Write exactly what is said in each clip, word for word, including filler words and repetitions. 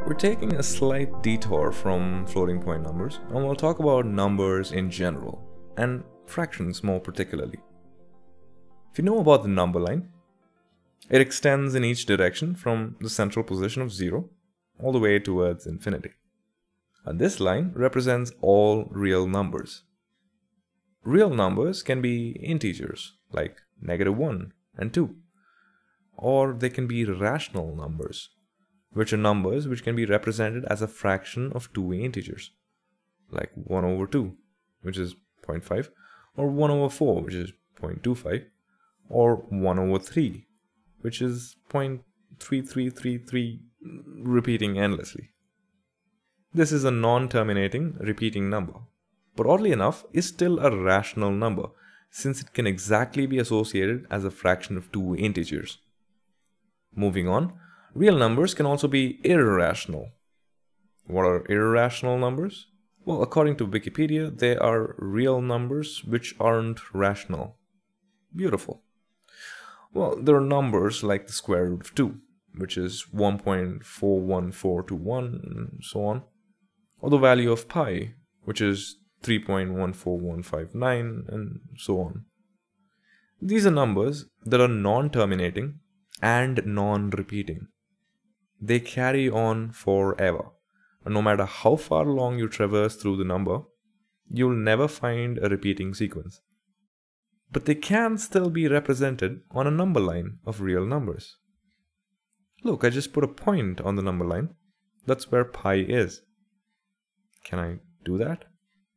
We're taking a slight detour from floating point numbers, and we'll talk about numbers in general, and fractions more particularly. If you know about the number line, it extends in each direction from the central position of zero all the way towards infinity. And this line represents all real numbers. Real numbers can be integers like negative one and two, or they can be rational numbers, which are numbers which can be represented as a fraction of two integers, like one over two, which is zero point five, or one over four, which is zero point two five, or one over three, which is zero point three three three three, repeating endlessly. This is a non-terminating repeating number, but oddly enough is still a rational number, since it can exactly be associated as a fraction of two integers. Moving on, real numbers can also be irrational. What are irrational numbers? Well, according to Wikipedia, they are real numbers which aren't rational. Beautiful. Well, there are numbers like the square root of two, which is one point four one four two one, and so on, or the value of pi, which is three point one four one five nine, and so on. These are numbers that are non-terminating and non-repeating. They carry on forever, and no matter how far along you traverse through the number, you'll never find a repeating sequence. But they can still be represented on a number line of real numbers. Look, I just put a point on the number line. That's where pi is. Can I do that?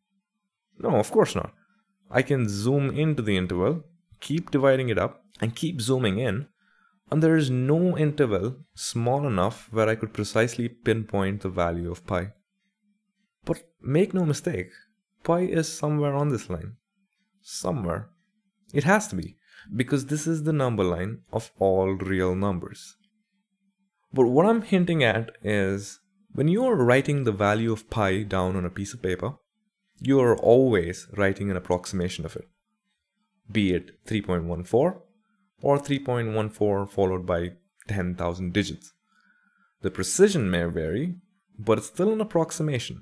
No, of course not. I can zoom into the interval, keep dividing it up, and keep zooming in, and there is no interval small enough where I could precisely pinpoint the value of pi. But make no mistake, pi is somewhere on this line. Somewhere. It has to be, because this is the number line of all real numbers. But what I'm hinting at is, when you are writing the value of pi down on a piece of paper, you are always writing an approximation of it, be it three point one four or three point one four followed by ten thousand digits. The precision may vary, but it's still an approximation.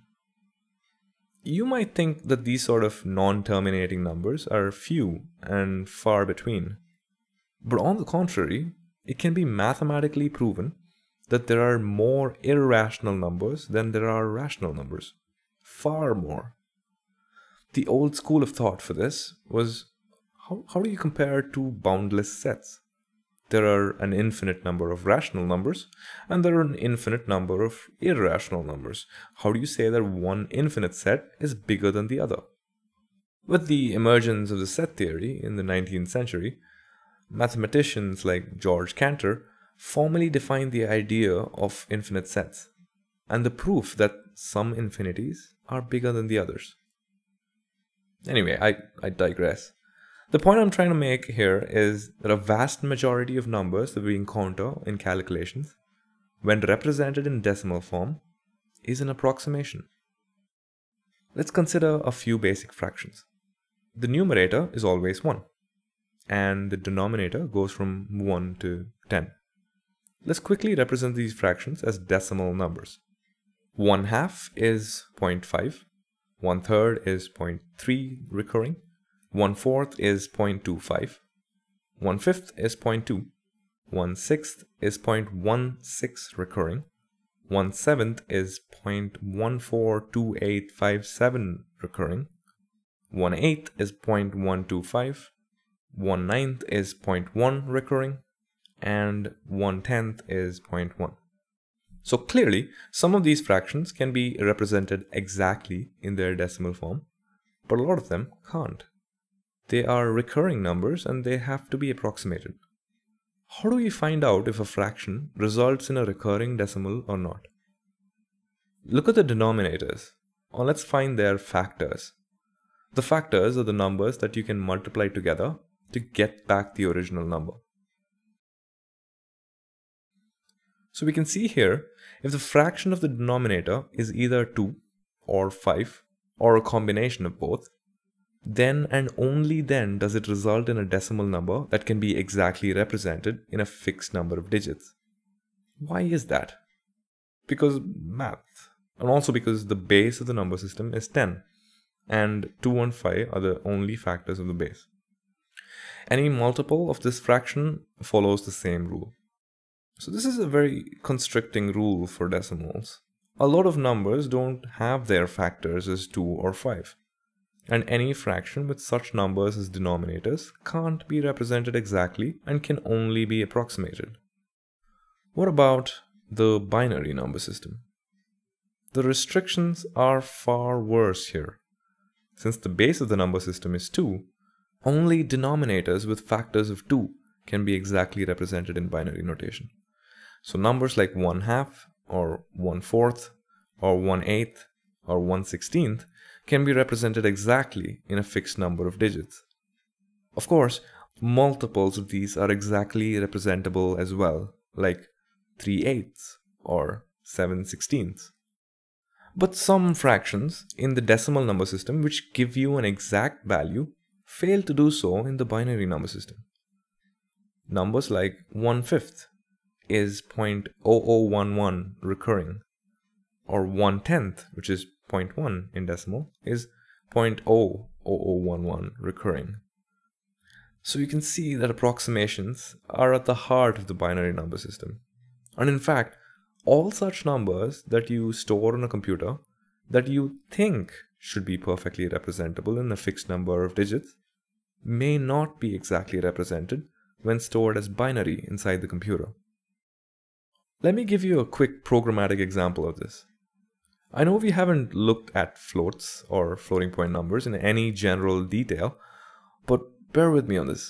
You might think that these sort of non-terminating numbers are few and far between, but on the contrary, it can be mathematically proven that there are more irrational numbers than there are rational numbers. Far more. The old school of thought for this was, how, how do you compare two boundless sets? There are an infinite number of rational numbers, and there are an infinite number of irrational numbers. How do you say that one infinite set is bigger than the other? With the emergence of the set theory in the nineteenth century, mathematicians like George Cantor formally defined the idea of infinite sets, and the proof that some infinities are bigger than the others. Anyway, I, I digress. The point I'm trying to make here is that a vast majority of numbers that we encounter in calculations, when represented in decimal form, is an approximation. Let's consider a few basic fractions. The numerator is always one, and the denominator goes from one to ten. Let's quickly represent these fractions as decimal numbers. One half is zero point five, one third is zero point three recurring, one fourth is zero point two five, one fifth is zero point two, one sixth is zero point one six recurring, one seventh is zero point one four two eight five seven recurring, one eighth is zero point one two five, one ninth is zero point one recurring, and one tenth is zero point one. So clearly, some of these fractions can be represented exactly in their decimal form, but a lot of them can't. They are recurring numbers and they have to be approximated. How do we find out if a fraction results in a recurring decimal or not? Look at the denominators, or let's find their factors. The factors are the numbers that you can multiply together to get back the original number. So we can see here, if the fraction of the denominator is either two or five or a combination of both, then and only then does it result in a decimal number that can be exactly represented in a fixed number of digits. Why is that? because math, and also because the base of the number system is ten, and two and five are the only factors of the base. Any multiple of this fraction follows the same rule. So this is a very constricting rule for decimals. A lot of numbers don't have their factors as two or five. And any fraction with such numbers as denominators can't be represented exactly and can only be approximated. What about the binary number system? The restrictions are far worse here. Since the base of the number system is two, only denominators with factors of two can be exactly represented in binary notation. So numbers like one half, or one fourth, or one eighth, or one sixteenth can be represented exactly in a fixed number of digits. Of course, multiples of these are exactly representable as well, like three eighths or seven sixteenths. But some fractions in the decimal number system which give you an exact value fail to do so in the binary number system. Numbers like one fifth is zero point zero zero one one recurring, or one tenth, which is zero point one in decimal, is zero point zero zero zero one one recurring. So you can see that approximations are at the heart of the binary number system. And in fact, all such numbers that you store on a computer that you think should be perfectly representable in a fixed number of digits may not be exactly represented when stored as binary inside the computer. Let me give you a quick programmatic example of this. I know we haven't looked at floats or floating point numbers in any general detail, but bear with me on this.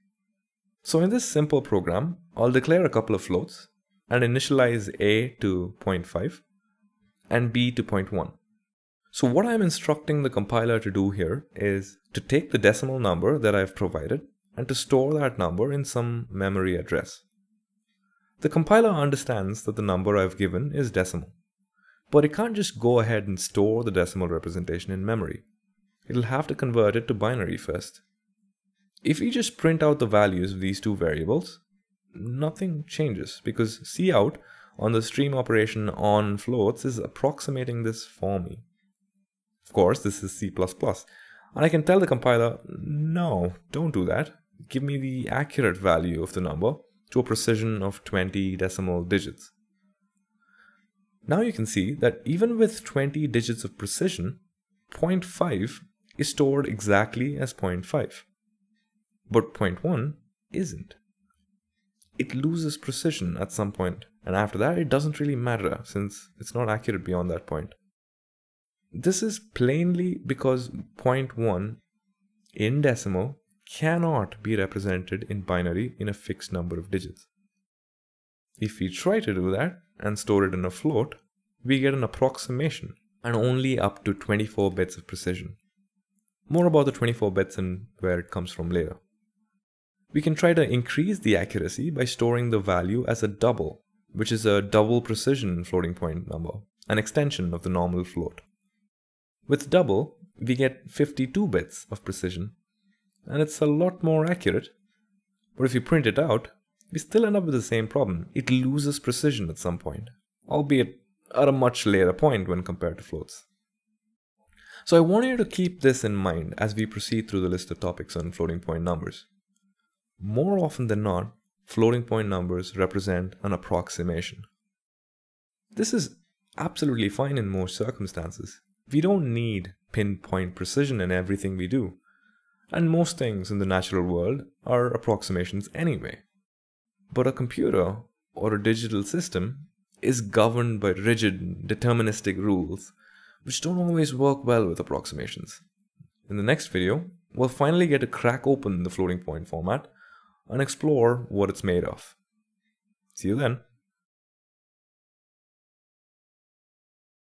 So in this simple program, I'll declare a couple of floats and initialize A to zero point five and B to zero point one. So what I'm instructing the compiler to do here is to take the decimal number that I've provided and to store that number in some memory address. The compiler understands that the number I've given is decimal, but it can't just go ahead and store the decimal representation in memory. It'll have to convert it to binary first. If we just print out the values of these two variables, nothing changes because cout on the stream operation on floats is approximating this for me. Of course, this is C plus plus, and I can tell the compiler, no, don't do that. Give me the accurate value of the number to a precision of twenty decimal digits. Now you can see that even with twenty digits of precision, zero point five is stored exactly as zero point five. But zero point one isn't. It loses precision at some point, and after that it doesn't really matter since it's not accurate beyond that point. This is plainly because zero point one in decimal cannot be represented in binary in a fixed number of digits. If we try to do that and store it in a float, we get an approximation and only up to twenty-four bits of precision. More about the twenty-four bits and where it comes from later. We can try to increase the accuracy by storing the value as a double, which is a double precision floating point number, an extension of the normal float. With double, we get fifty-two bits of precision, and it's a lot more accurate. But if you print it out, we still end up with the same problem. It loses precision at some point, albeit at a much later point when compared to floats. So I want you to keep this in mind as we proceed through the list of topics on floating point numbers. More often than not, floating point numbers represent an approximation. This is absolutely fine in most circumstances. We don't need pinpoint precision in everything we do, and most things in the natural world are approximations anyway. But a computer or a digital system is governed by rigid, deterministic rules, which don't always work well with approximations. In the next video, we'll finally get to crack open the floating point format and explore what it's made of. See you then.